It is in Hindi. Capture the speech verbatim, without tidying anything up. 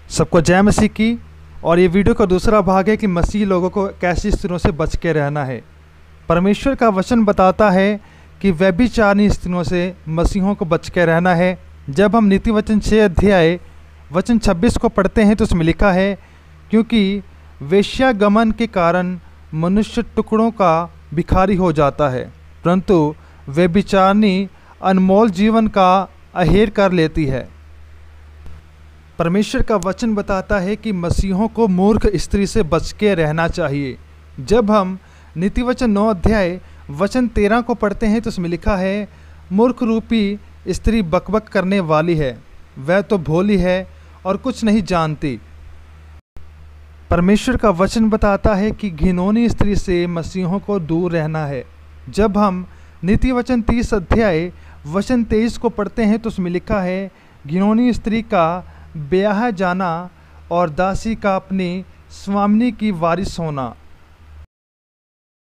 सबको जय मसीह की। और ये वीडियो का दूसरा भाग है कि मसीह लोगों को कैसी स्त्रियों से बच के रहना है। परमेश्वर का वचन बताता है कि व्यभिचारिणी स्त्रियों से मसीहों को बच के रहना है। जब हम नीति वचन छः अध्याय वचन छब्बीस को पढ़ते हैं तो उसमें लिखा है, क्योंकि वेश्यागमन के कारण मनुष्य टुकड़ों का भिखारी हो जाता है, परंतु व्यभिचारिणी अनमोल जीवन का अहेर कर लेती है। परमेश्वर का वचन बताता है कि मसीहों को मूर्ख स्त्री से बच के रहना चाहिए। जब हम नीति वचन नौ अध्याय वचन तेरह को पढ़ते हैं तो उसमें लिखा है, मूर्ख रूपी स्त्री बकबक करने वाली है, वह तो भोली है और कुछ नहीं जानती। परमेश्वर का वचन बताता है कि घिनौनी स्त्री से मसीहों को दूर रहना है। जब हम नीति वचन तीस अध्याय वचन तेईस को पढ़ते हैं तो उसमें लिखा है, घिनौनी स्त्री का ब्याह जाना और दासी का अपनी स्वामिनी की वारिस होना।